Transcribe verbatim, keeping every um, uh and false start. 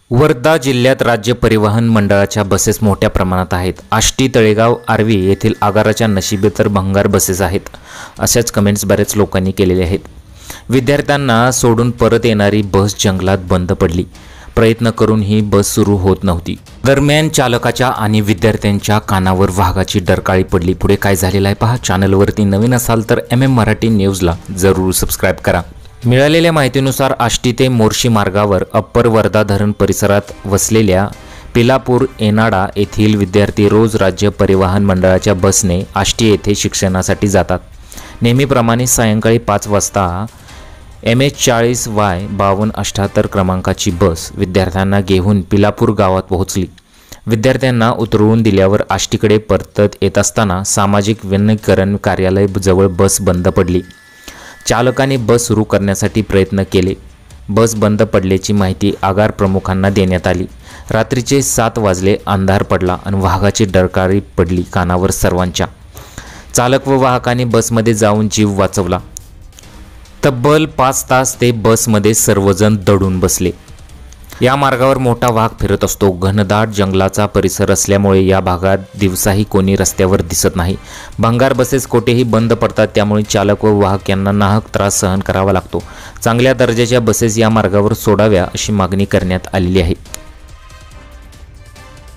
वर्धा जिल्ह्यात राज्य परिवहन मंडळाच्या बसेस मोठ्या प्रमाणात आहेत. आष्टी, तळेगाव, आर्वी येथील आगाराच्या नशिबी तर भंगार बसेस आहेत, अशाच कमेंट्स बऱ्याच लोकांनी केलेले आहेत. विद्यार्थ्यांना सोडून परत येणारी बस जंगलात बंद पडली. प्रयत्न करून ही बस सुरू होत नव्हती. दरम्यान चालकाच्या आणि विद्यार्थ्यांच्या कानावर वाघाची डरकाळी पडली. पुढे काय झालेलं आहे पहा. चॅनलवरती नवीन असाल तर एम एम मराठी न्यूजला जरूर सबस्क्राईब करा. मिळालेल्या माहितीनुसार आष्टी ते मोर्शी मार्गावर अप्पर वर्धा धरण परिसरात वसलेल्या पिलापूर एनाडा येथील विद्यार्थी रोज राज्य परिवहन मंडळाच्या बसने आष्टी येथे शिक्षणासाठी जातात. नेहमीप्रमाणे सायंकाळी पाच वाजता एम एच चाळीस वाय बावन्न अठ्ठ्याहत्तर क्रमांकाची बस विद्यार्थ्यांना घेऊन पिलापूर गावात पोहोचली. विद्यार्थ्यांना उतरवून दिल्यावर आष्टीकडे परतत येत असताना सामाजिक वनीकरण कार्यालय जवळ बस बंद पडली. चालकाने बस सुरू करण्यासाठी प्रयत्न केले. बस बंद पडल्याची माहिती आगार प्रमुखांना देण्यात आली. रात्रीचे सात वाजले. अंधार पडला आणि वाघाची डरकाळी पडली कानावर सर्वांच्या. चालक व वाहकाने बसमध्ये जाऊन जीव वाचवला. तब्बल पाच तास ते बसमध्ये सर्वजण दडून बसले. या मार्गावर मोठा वाघ फिरत असतो. घनदाट जंगलाचा परिसर असल्यामुळे या भागात दिवसाही कोणी रस्त्यावर दिसत नाही. भंगार बसेस कोठेही बंद पडतात, त्यामुळे चालक व वाहक यांना नाहक त्रास सहन करावा लागतो. चांगल्या दर्जाच्या बसेस या मार्गावर सोडाव्या अशी मागणी करण्यात आलेली आहे.